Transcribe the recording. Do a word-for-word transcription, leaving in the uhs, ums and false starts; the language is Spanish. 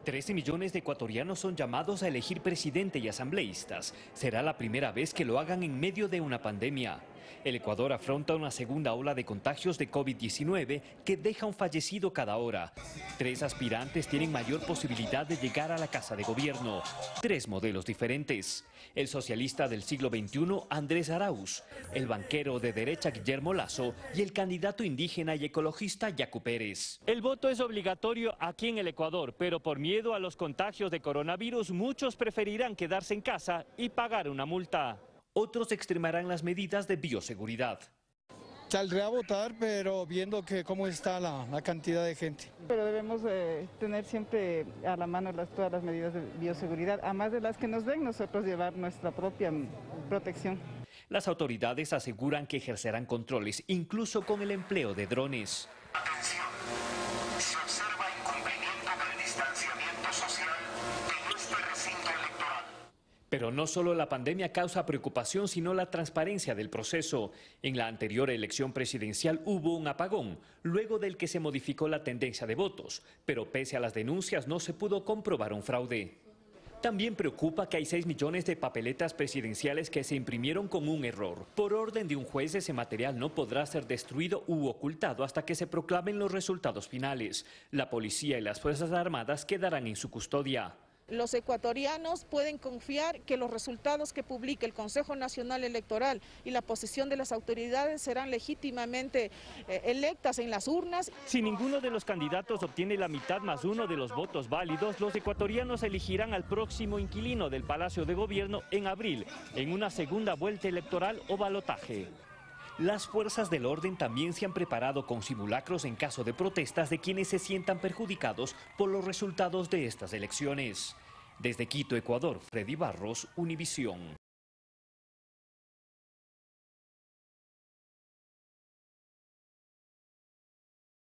trece millones de ecuatorianos son llamados a elegir presidente y asambleístas. Será la primera vez que lo hagan en medio de una pandemia. El Ecuador afronta una segunda ola de contagios de COVID diecinueve que deja un fallecido cada hora. Tres aspirantes tienen mayor posibilidad de llegar a la Casa de Gobierno. Tres modelos diferentes. El socialista del siglo veintiuno, Andrés Arauz, el banquero de derecha, Guillermo Lasso, y el candidato indígena y ecologista, Yacu Pérez. El voto es obligatorio aquí en el Ecuador, pero por miedo a los contagios de coronavirus, muchos preferirán quedarse en casa y pagar una multa. Otros extremarán las medidas de bioseguridad. Saldré a votar, pero viendo que cómo está la, la cantidad de gente. Pero debemos eh, tener siempre a la mano las, todas las medidas de bioseguridad, además de las que nos den, nosotros llevar nuestra propia protección. Las autoridades aseguran que ejercerán controles, incluso con el empleo de drones. Atención, se observa incumplimiento del distanciamiento social en este recinto electoral. Pero no solo la pandemia causa preocupación, sino la transparencia del proceso. En la anterior elección presidencial hubo un apagón, luego del que se modificó la tendencia de votos, pero pese a las denuncias no se pudo comprobar un fraude. También preocupa que hay seis millones de papeletas presidenciales que se imprimieron con un error. Por orden de un juez, ese material no podrá ser destruido u ocultado hasta que se proclamen los resultados finales. La policía y las Fuerzas Armadas quedarán en su custodia. Los ecuatorianos pueden confiar que los resultados que publique el Consejo Nacional Electoral y la posición de las autoridades serán legítimamente eh, electas en las urnas. Si ninguno de los candidatos obtiene la mitad más uno de los votos válidos, los ecuatorianos elegirán al próximo inquilino del Palacio de Gobierno en abril, en una segunda vuelta electoral o balotaje. Las fuerzas del orden también se han preparado con simulacros en caso de protestas de quienes se sientan perjudicados por los resultados de estas elecciones. Desde Quito, Ecuador, Freddy Barros, Univisión.